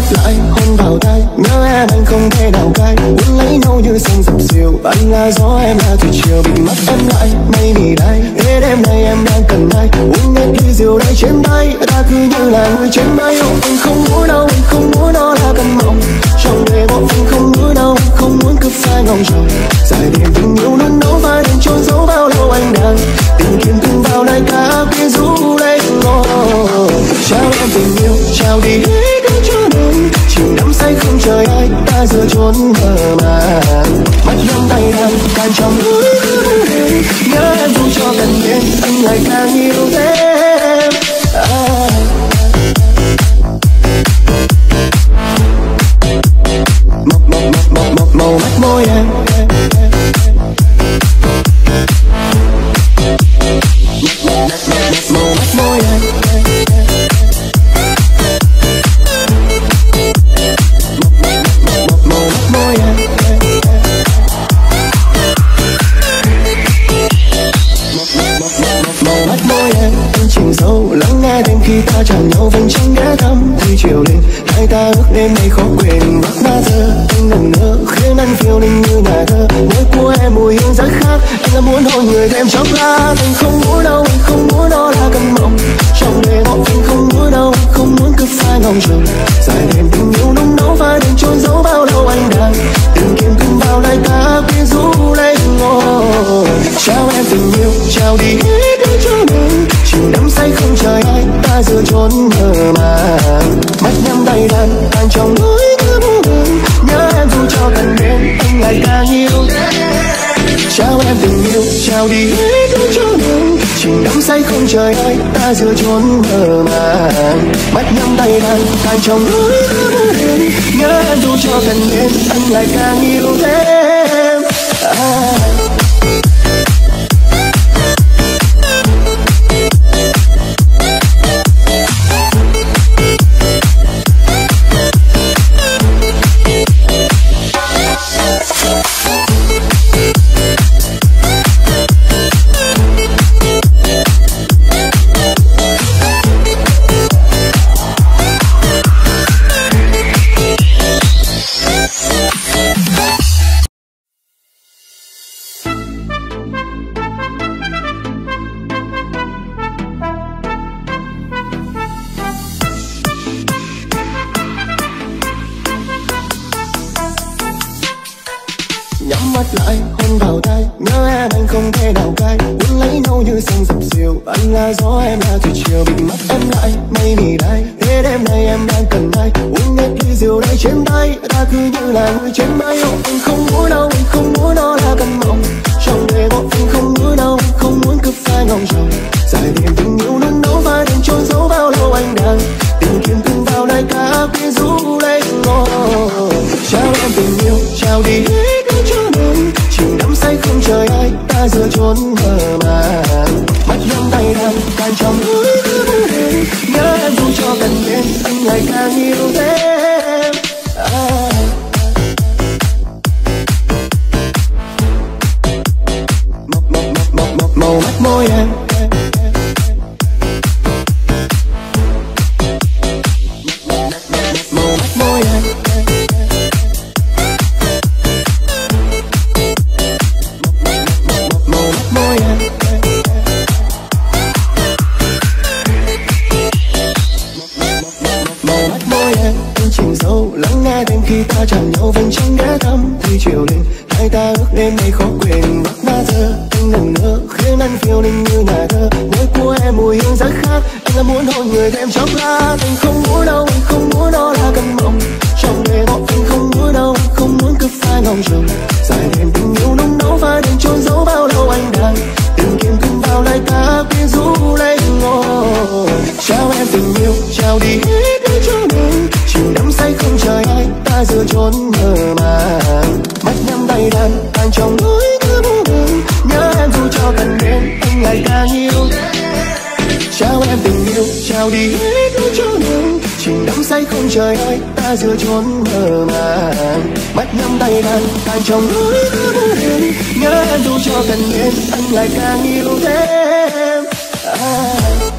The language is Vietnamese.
mắt lại hôn vào tai, nhớ em anh không thể nào cai, cuốn lấy nhau như sông dập dìu. Anh là gió em là thủy triều, bị mất em lại mây bị đay. Thế đêm nay em đang cần ai, uống hết ly rượu đây trên tay, ta cứ như là người trên mây. Anh không muốn đâu, anh không muốn đó là cơn mộng trong đêm. Anh không muốn đâu, không muốn cứ phai ngóng trông dài đêm tình yêu luôn nấu vai đành trốn giấu bao lâu anh đang tìm kiếm từng vào nơi cá quyến rũ lên ngô. Chào em tình yêu, chào đi hết đến chỗ đến chìm đắm say không trời ai, ta giờ trốn mơ màng mắt nhắm tay đang càng trong núi đêm. Nhớ em dù cho gần bên anh lại càng yêu thêm. Màu mắt môi em, màu mắt môi em, màu mắt môi em, màu mắt môi em. Anh chìm sâu lắng nghe thêm khi ta chạm nhau vành trăng ghé thăm thì chiều lên hai ta ước đêm nay khó quên. Bắt ba giờ anh ngẩn ngơ khiến anh phiêu linh như nhà thơ, môi của em mùi hương rất khác. Anh là muốn hôn người thêm chốc lát, anh không muốn đâu, anh không muốn đó là cơn mộng trong đêm. Anh không muốn đâu, anh không muốn cứ phai ngóng trông dài đêm tình yêu nung nấu vai đành trốn giấu bao lâu anh đang tìm kiếm từng vào lại ta quyến rũ lấy ngô. Chào em tình yêu, chào đi hết đến chỗ đến chìm đắm say không trời ai, ta giờ trốn mơ màng mắt nhắm tay đàn tan trong nỗi thơm hương. Nhớ em dù cho gần bên anh lại càng yêu. Chào em tình yêu, chào đi hết đến chỗ đến chìm đắm say không trời ai, ta giờ trốn mơ màng mắt nhắm tay đàn tan trong nỗi thơm hương. Nhớ em dù cho gần bên anh lại càng yêu thêm. Nhắm mắt lại hôn vào tai, nhớ em anh không thể nào cai, cuốn lấy nhau như sông dập dìu. Anh là gió em là thủy triều, bị mất em lại mây bị đay. Thế đêm nay em đang cần ai, uống hết ly rượu đây trên tay, ta cứ như là người trên mây. Anh không muốn đâu, anh không muốn đó là cơn mộng trong đêm. Anh không muốn đâu, không muốn cứ phai ngóng trông dài đêm tình yêu luôn nấu vai đành trốn giấu bao lâu anh đang tìm kiếm từng vào nơi cá quyến rũ lấy ngô. Chào em tình yêu, chào đi hết đến chỗ đến chìm đắm say không trời ai, ta giờ trốn mơ màng mắt nhắm tay đàn tan trong núi thơm đêm. Nhớ em dù cho gần bên anh lại càng yêu thêm. Màu mắt môi em, màu mắt môi em, màu mắt môi em, màu mắt môi em. Anh chìm sâu lắng nghe thêm khi ta chạm nhau vành trăng ghé thăm thì chiều lên hai ta ước đêm nay khó quên. Bắt ba giờ anh ngẩn ngơ khiến anh phiêu linh như nhà thơ, môi của em mùi hương rất khác. Anh là muốn hôn người thêm chốc lát, anh không muốn đâu, anh không muốn đó là cơn mộng trong đêm. Anh không muốn đâu, không muốn cứ phai ngóng trông dài đêm tình yêu nung nấu vai đành trốn giấu bao lâu anh đang tìm kiếm từng vào lại ta quyến rũ lấy ngô. Chào em tình yêu, chào đi hết đến chỗ đến chìm đắm say không trời ai, ta giờ trốn mơ màng mắt nhắm tay đàn tan trong nỗi thơm hương. Nhớ em dù cho gần bên anh lại càng yêu. Chào em tình yêu, chào đi hết đến chỗ đến chìm đắm say không trời ai, ta giờ trốn mơ màng mắt nhắm tay đàn tan trong nỗi thơm hương. Nhớ em dù cho gần bên anh lại càng yêu thêm.